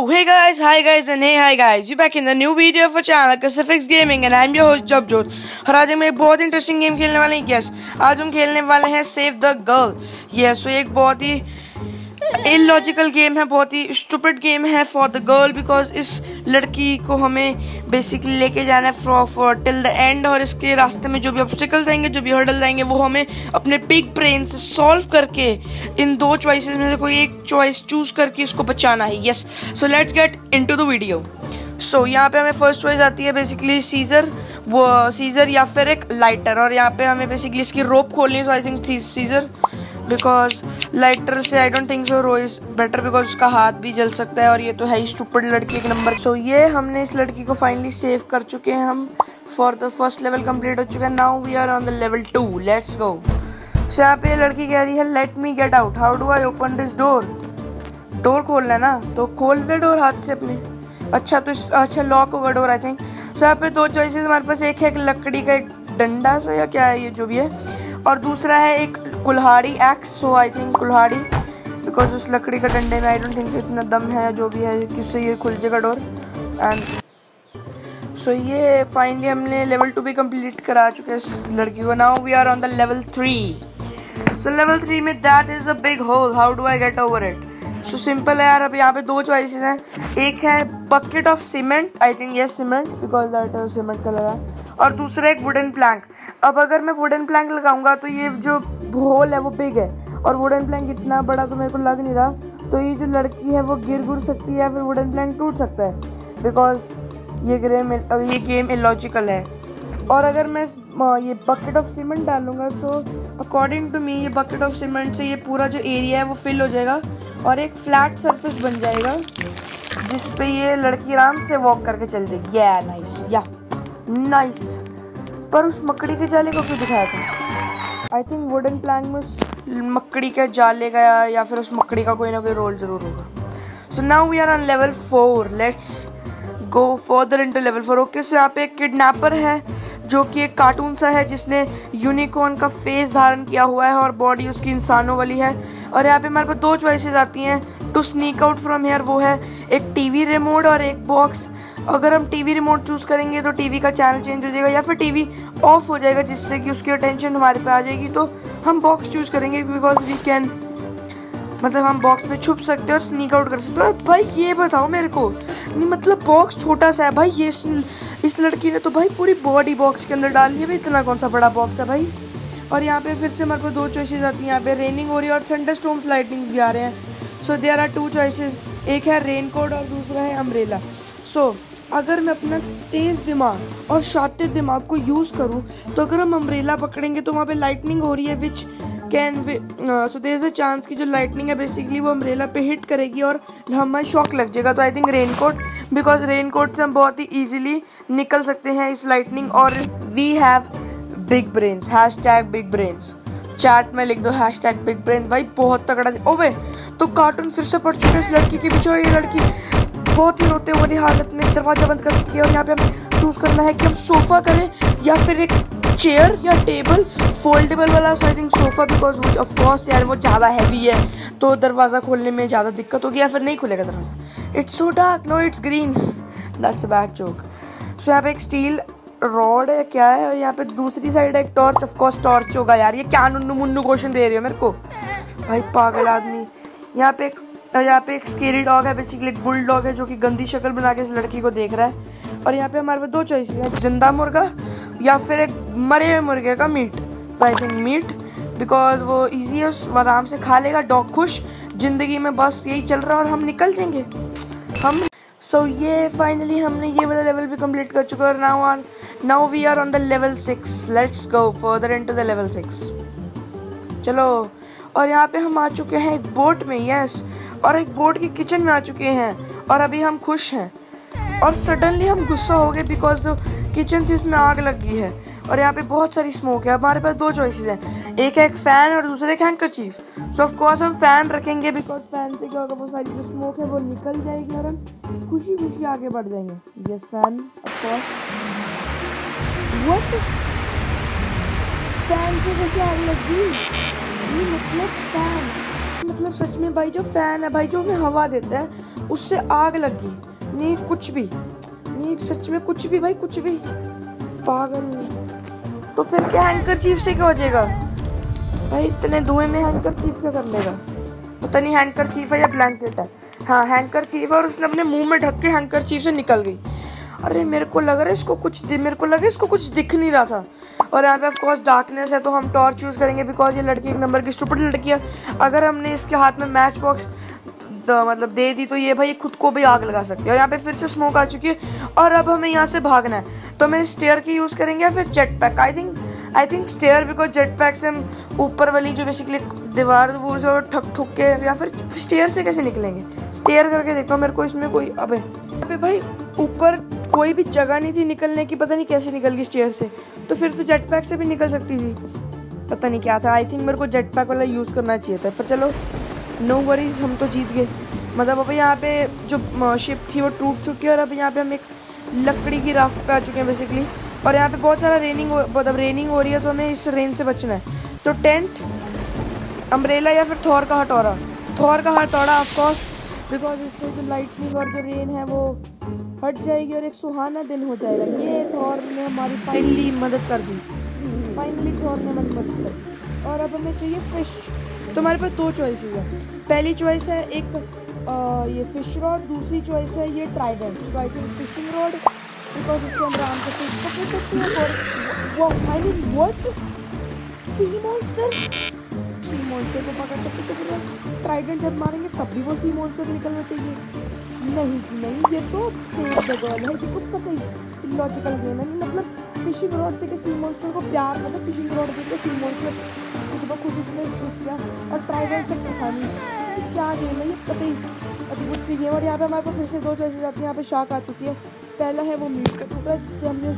Hey guys, hi guys and hey hi guys, you back in the new video of our channel Kasafix Gaming and I'm your host Jabjot। और आज हम एक बहुत interesting game खेलने वाले हैं। Yes, आज हम खेलने वाले हैं सेव द गर्ल। यस, तो एक बहुत ही इलॉजिकल गेम है, बहुत ही स्टूपिड गेम है फॉर द गर्ल, बिकॉज इस लड़की को हमें बेसिकली लेके जाना है फॉर टिल द एंड। और इसके रास्ते में जो भी ऑब्स्टिकल्स आएंगे, जो भी हर्डल आएंगे, वो हमें अपने बिग ब्रेन से सॉल्व करके इन दो चॉइसेस में से कोई एक चॉइस चूज करके इसको बचाना है। Yes, so let's get into the video. So यहाँ पे हमें फर्स्ट चॉइस आती है बेसिकली सीजर या फिर एक लाइटर। और यहाँ पे हमें बेसिकली इसकी रोप खोलनी है, तो I think scissor, because lighter से I don't think so rope is better, because उसका हाथ भी जल सकता है और ये तो है ही स्टूपिड लड़की एक नंबर। सो ये हमने इस लड़की को फाइनली सेव कर चुके हैं हम। For the first level complete हो चुका है। Now we are on the level 2, let's go. So यहाँ पे लड़की कह रही है let me get out, how do I open this door. Door खोलना है ना, तो खोल दे डोर हाथ से अपने। अच्छा लॉक होगा डोर आई थिंक। सो यहाँ पे दो चॉइसेस हमारे पास, एक है लकड़ी का एक डंडा सा या क्या है ये जो भी है, और दूसरा है एक कुल्हाड़ी एक्स। सो आई थिंक कुल्हाड़ी, बिकॉज उस लकड़ी का डंडे में आई डोंट थिंक सो इतना दम है जो भी है किससे ये खुल जाएगा डोर। एंड सो ये फाइनली हमने लेवल 2 भी कंप्लीट करा चुके हैं इस लड़की को। Now we are on the level 3। So level 3 में that is a big hole, how do I get over it. So simple है यार। अब यहाँ पे दो चॉइसेस हैं, एक है bucket of cement, I think ये सीमेंट बिकॉज दैट सीमेंट का लगा, और दूसरा एक वुडन प्लैंक। अब अगर मैं वुडन प्लैंक लगाऊंगा तो ये जो होल है वो बिग है, और वुडन प्लैंक इतना बड़ा तो मेरे को लग नहीं रहा, तो ये जो लड़की है वो गिर सकती है, फिर वुडन प्लैंक टूट सकता है, बिकॉज ये गेम इलॉजिकल है। और अगर मैं ये बकेट ऑफ सीमेंट डालूंगा, सो अकॉर्डिंग टू मी ये बकेट ऑफ सीमेंट से ये पूरा जो एरिया है वो फिल हो जाएगा और एक फ्लैट सरफेस बन जाएगा जिस पे ये लड़की आराम से वॉक करके चल देगी। या नाइस। पर उस मकड़ी के जाले को क्यों दिखाया था? आई थिंक वुडन प्लैंक में उस मकड़ी का जाले का या फिर उस मकड़ी का कोई ना कोई रोल जरूर होगा। So now we are on level 4, let's go further into level 4। Okay, so यहाँ पे एक किडनैपर है जो कि एक कार्टून सा है जिसने यूनिकॉर्न का फेस धारण किया हुआ है और बॉडी उसकी इंसानों वाली है। और यहाँ पे हमारे पास दो चॉइसेस आती हैं to sneak out from here, वो है एक टीवी रिमोट और एक बॉक्स। अगर हम टीवी रिमोट चूज करेंगे तो टीवी का चैनल चेंज हो जाएगा या फिर टीवी ऑफ हो जाएगा, जिससे कि उसकी अटेंशन हमारे पे आ जाएगी। तो हम बॉक्स चूज करेंगे बिकॉज वी कैन, मतलब हम बॉक्स में छुप सकते हैं और स्नीक आउट कर सकते हैं। भाई ये बताओ मेरे को, नहीं मतलब बॉक्स छोटा सा है भाई, ये इस लड़की ने तो भाई पूरी बॉडी बॉक्स के अंदर डाल ली है भाई, इतना कौन सा बड़ा बॉक्स है भाई। और यहाँ पे फिर से हमारे को दो चॉइसेस आती हैं, यहाँ पे रेनिंग हो रही है और थंडरस्टॉर्म्स लाइटनिंग्स भी आ रहे हैं। So there are two choices, एक है रेनकोट और दूसरा है अम्ब्रेला। सो अगर मैं अपना तेज़ दिमाग और शातिर दिमाग को यूज़ करूँ तो अगर हम अम्ब्रेला पकड़ेंगे तो वहाँ पे लाइटनिंग हो रही है which can so there is a chance की जो लाइटनिंग है बेसिकली वो अम्ब्रेला पे हिट करेगी और हमें शॉक लग जाएगा। तो I think raincoat, because raincoat से हम बहुत ही ईजिली निकल सकते हैं इस लाइटनिंग। और we have big brains, hashtag big brains, chat में लिख दो हैशटैग बिग ब्रेन। भाई बहुत तगड़ा। ओबे, तो कार्टून फिर से पड़ चुका है इस लड़की के पीछे, और ये लड़की बहुत ही रोते वाली हालत में दरवाजा बंद कर चुकी है। और यहाँ पे हमें चूज करना है कि हम सोफा करें या फिर एक चेयर या टेबल फोल्डेबल वाला। So I think sofa, because of course यार वो ज़्यादा हैवी है तो दरवाज़ा खोलने में ज़्यादा दिक्कत होगी, या फिर नहीं खुलेगा दरवाज़ा। It's so dark, no it's green, that's a bad joke. So यहाँ पे एक स्टील रॉड है क्या है, और यहाँ पे दूसरी साइड एक टॉर्च, ऑफ कोर्स टॉर्च होगा यार। ये क्या नुन्नू मुन्नू क्वेश्चन दे रही हो मेरे को भाई, पागल आदमी। यहाँ पे एक स्केरी डॉग है, बेसिकली एक बुल डॉग है जो कि गंदी शक्ल बना के इस लड़की को देख रहा है। और यहाँ पे हमारे पास दो चॉइस है, जिंदा मुर्गा या फिर एक मरे हुए मुर्गे का मीट। तो आई थिंक मीट, बिकॉज वो ईजी है, आराम से खा लेगा डॉग, खुश जिंदगी में बस यही चल रहा है और हम निकल जाएंगे हम। सो ये फाइनली हमने ये वाला लेवल भी कंप्लीट कर चुका है। Now we are on the level 6, let's go further into the level 6। चलो, और यहाँ पे हम आ चुके हैं एक बोट में, यस, और एक बोट की किचन में आ चुके हैं और अभी हम खुश हैं। और सडनली हम गुस्सा हो गए बिकॉज जो किचन थी उसमें आग लग गई है और यहाँ पे बहुत सारी स्मोक है। हमारे पास दो चॉइसेस हैं, एक है एक फ़ैन और दूसरा एक हैंकरचीफ। सो ऑफ कोर्स हम फ़ैन रखेंगे बिकॉज फ़ैन से क्या होगा, वो सारी जो स्मोक है वो निकल जाएगी और हम खुशी खुशी आगे बढ़ जाएंगे। Yes, fan of course. What, fan से कैसे आग लग गई? मतलब फैन, मतलब सच में भाई जो फ़ैन है भाई जो हमें हवा देता है उससे आग लग गई। नहीं कुछ भी नहीं, सच में कुछ भी भाई, कुछ भी पागल। तो फिर क्या हैंकरचीफ से क्या हो जाएगा भाई? इतने धुएं में हैंकरचीफ क्या कर लेगा? पता नहीं हैंकरचीफ है या ब्लैंकेट है। हाँ हैंकरचीफ है, और उसने अपने मुंह में ढक के हैंकरचीफ से निकल गई। अरे मेरे को लगा इसको कुछ दिख नहीं रहा था। और यहाँ पे ऑफ कोर्स डार्कनेस है, तो हम टॉर्च यूज़ करेंगे बिकॉज ये लड़की एक नंबर की स्टूपिड लड़की है। अगर हमने इसके हाथ में मैच बॉक्स मतलब दे दी तो ये भाई खुद को भी आग लगा सकती है। और यहाँ पे फिर से स्मोक आ चुकी है, और अब हमें यहाँ से भागना है। तो हमें स्टेयर की यूज़ करेंगे या फिर jet pack. I think stair, because jet pack से हम ऊपर वाली जो बेसिकली दीवार वो जो ठुक के, या फिर स्टेयर से कैसे निकलेंगे? स्टेयर करके देखता हूँ, मेरे को इसमें कोई अबे भाई ऊपर कोई भी जगह नहीं थी निकलने की, पता नहीं कैसे निकल गई स्टेयर से। तो फिर तो जेट पैक से भी निकल सकती थी, पता नहीं क्या था। आई थिंक मेरे को जेट पैक वाला यूज़ करना चाहिए था, पर चलो नो वरीज, हम तो जीत गए। मतलब अब यहाँ पे जो शिप थी वो टूट चुकी है, और अब यहाँ पे हम एक लकड़ी की राफ्ट पे आ चुके हैं बेसिकली। और यहाँ पे बहुत सारा रेनिंग हो रही है, तो हमें इस रेन से बचना है। तो टेंट, अम्ब्रेला या फिर थॉर का हथौड़ा ऑफकोर्स, बिकॉज इससे जो लाइटनिंग और जो रेन है वो हट जाएगी और एक सुहाना दिन हो जाएगा। ये थॉर ने हमारी फाइनली मदद कर दी, और अब हमें चाहिए फिश। तो हमारे पास दो चॉइसेस है। पहली चॉइस है एक ये फिश रॉड, दूसरी चॉइस है ये trident. So I think fishing rod, because इससे हम आराम से फिश पकड़ सकते हैं। और वो I mean what, sea monster को पकड़ सकते, तो फिर ट्राइडेंट जब मारेंगे तब भी वो सी मॉन्स्टर निकलना चाहिए। नहीं जी नहीं, ये तो सेफ द गर्ल है, ये तो कतई लॉजिकल गेम है। मतलब फिशिंग रॉड से के सी मॉन्स्टर को प्यार, मतलब फिशिंग रॉड से सी मॉन्स्टर खुद इसमें घुस गया, और ट्राइडेंट से परेशानी। क्या गेम है ये, कतई अद्भुत सी गेम। और यहाँ पे हमारे पास फिर से दो चॉइसेस आती हैं। यहाँ पे शार्क आ चुकी है। पहला है वो मीट का टुकड़ा, जिससे हमने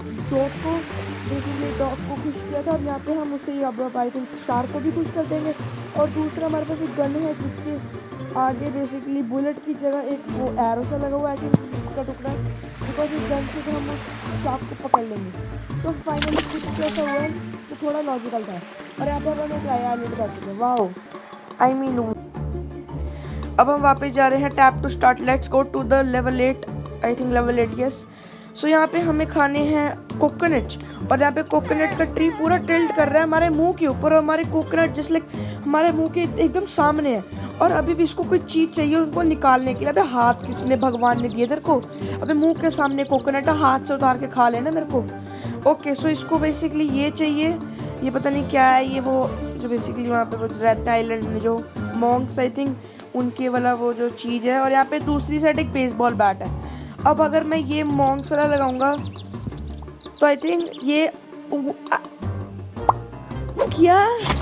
डॉग को खुश किया था, और यहाँ पे हम उसे अब आई थिंक शार्क को भी खुश कर देंगे। और दूसरा हमारे पास एक गन है, जिसके आगे बेसिकली बुलेट की जगह एक वो एरो सा लगा हुआ है, आई थिंक का टुकड़ा, बिकॉज इस गन से तो हम उस शार्क को पकड़ लेंगे। सो फाइनली कुछ कैसा हुआ है तो थोड़ा लॉजिकल था। और यहाँ पर हम एक आइलैंड कर चुके हैं। वाओ, आई मीन अब हम वापस जा रहे हैं। Tap to start, let's go to the level 8, I think level 8 yes. So यहाँ पे हमें खाने हैं कोकोनट, और यहाँ पे कोकोनट का ट्री पूरा टिल्ट कर रहा है हमारे मुंह के ऊपर, और हमारे कोकोनट जस्ट लाइक हमारे मुंह के एकदम सामने है। और अभी भी इसको कोई चीज़ चाहिए उनको निकालने के लिए। अबे हाथ किसने, भगवान ने दिए तेरे को? अबे मुंह के सामने कोकोनट है, हाथ से उतार के खा लेना मेरे को। ओके, सो इसको बेसिकली ये चाहिए, ये पता नहीं क्या है, ये वो जो बेसिकली वहाँ पे वो रहता है आइलैंड में जो मॉन्क्स, आई थिंक उनके वाला वो जो चीज़ है। और यहाँ पे दूसरी साइड एक बेसबॉल बैट है। अब अगर मैं ये मॉन्क्स वाला लगाऊंगा तो आई थिंक ये क्या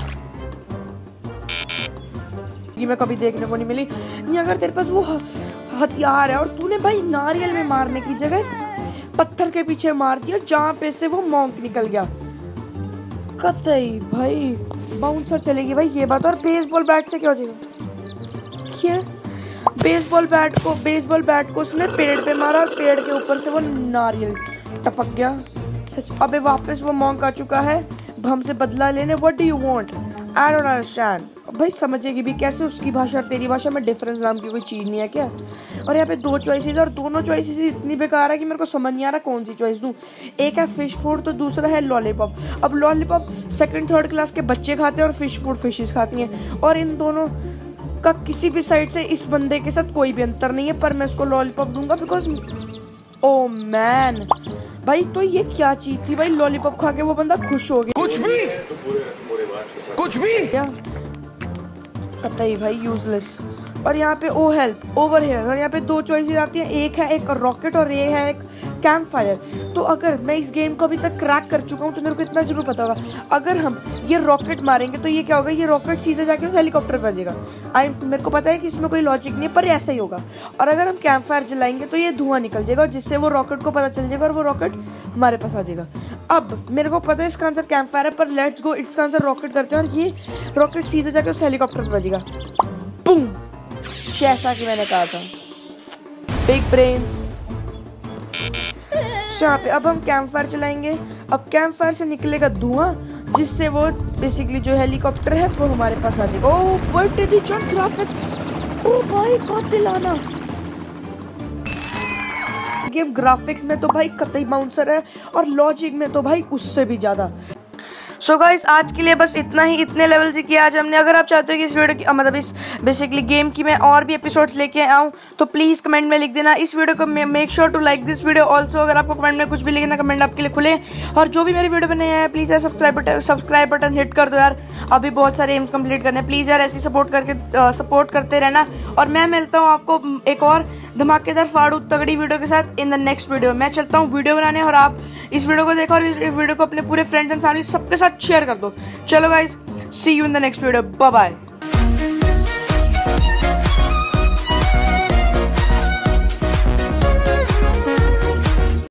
ये मैं कभी देखने को नहीं मिली। नहीं, अगर तेरे पास वो हथियार है और तूने भाई नारियल में मारने की जगह पत्थर के पीछे मार दिया जहाँ पे से वो मॉन्क निकल गया, कतई भाई बाउंसर चलेगी भाई ये बात। और बेसबॉल बैट से क्या हो जाएगा? क्या बेसबॉल बैट को उसने पेड़ पे मारा, और पेड़ के ऊपर से वो नारियल टपक गया। सच, अबे वापस वो मॉन्क आ चुका है हमसे बदला लेने। What do you want? I don't understand. भाई समझेगी भी कैसे? उसकी भाषा और तेरी भाषा में डिफरेंस नाम की कोई चीज़ नहीं है क्या? और यहाँ पे दो चॉइसेस, और दोनों चॉइसेस इतनी बेकार है कि मेरे को समझ नहीं आ रहा कौन सी चॉइस दूँ। एक है फिश फूड, तो दूसरा है लॉलीपॉप। अब लॉलीपॉप 2nd-3rd क्लास के बच्चे खाते हैं, और फिश फूड फिशेस खाती हैं। और इन दोनों का किसी भी साइड से इस बंदे के साथ कोई भी अंतर नहीं है, पर मैं इसको लॉलीपॉप दूंगा बिकॉज ओ मैन भाई, तो ये क्या चीज थी भाई? लॉलीपॉप खा के वो बंदा खुश हो गया। कुछ भी क्या कतई भाई यूजलेस। और यहाँ पे ओ हेल्प ओवर हेयर, और यहाँ पे दो चॉइसेस आती हैं, एक है एक रॉकेट और ये है एक कैंप फायर। तो अगर मैं इस गेम को अभी तक क्रैक कर चुका हूँ तो मेरे को इतना जरूर पता होगा, अगर हम ये रॉकेट मारेंगे तो ये क्या होगा? ये रॉकेट सीधे जाके उस हेलीकॉप्टर पे बजेगा। मेरे को पता है कि इसमें कोई लॉजिक नहीं है, पर ऐसा ही होगा। और अगर हम कैंप फायर जलाएंगे तो ये धुआं निकल जाएगा, जिससे वो रॉकेट को पता चल जाएगा और वो रॉकेट हमारे पास आ जाएगा। अब मेरे को पता है इसका आंसर कैंप फायर है, पर लेट्स गो इसका आंसर रॉकेट करते हैं, और ये रॉकेट सीधे जाके उस हेलीकॉप्टर पे बजेगा। बूम, जैसा कि मैंने कहा था, बिग ब्रेन्स। यहाँ पे अब हम कैंप फायर चलाएंगे। अब कैंप फायर से निकलेगा धुआं, जिससे वो बेसिकली जो हेलीकॉप्टर है वो हमारे पास आ जाएगा। Oh what did you jump graphics, ओ भाई कातिलाना गेम ग्राफिक्स में तो भाई कतई बाउंसर है और लॉजिक में तो भाई उससे भी ज़्यादा। सो गाइस आज के लिए बस इतना ही, इतने लेवल से किया आज हमने। अगर आप चाहते हो कि इस वीडियो की मतलब इस बेसिकली गेम की मैं और भी एपिसोड्स लेके आऊँ तो प्लीज़ कमेंट में लिख देना। इस वीडियो को make sure to like this video also. अगर आपको कमेंट में कुछ भी लिखना, कमेंट आपके लिए खुले। और जो भी मेरी वीडियो पे नया है प्लीज़ यार सब्सक्राइब बटन हिट कर दो यार। अभी बहुत सारे एम्स कंप्लीट करने, प्लीज़ यार ऐसे सपोर्ट करते रहना। और मैं मिलता हूँ आपको एक और धमाकेदार फाड़ू तगड़ी वीडियो के साथ इन द नेक्स्ट वीडियो। मैं चलता हूँ वीडियो बनाने और आप इस वीडियो को देखो और इस वीडियो को अपने पूरे फ्रेंड्स एंड फैमिली सबके साथ शेयर कर दो। चलो guys, see you in the next video, bye bye.